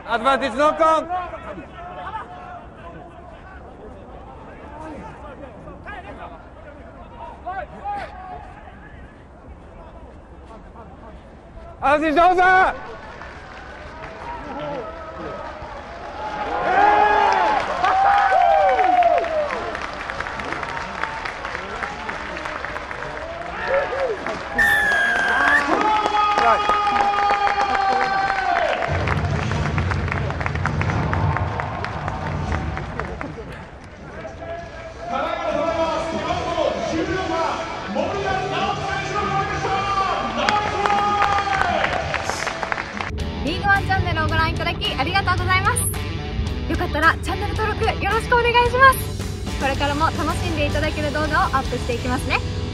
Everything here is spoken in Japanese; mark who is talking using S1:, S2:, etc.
S1: アドバンテージノックオン。アドバンテージどうぞ。
S2: リーグワンチャンネルをご覧いただきありがとうございます。よかったらチャンネル登録よろしくお願いします。これからも楽しんでいただける動画をアップしていきますね。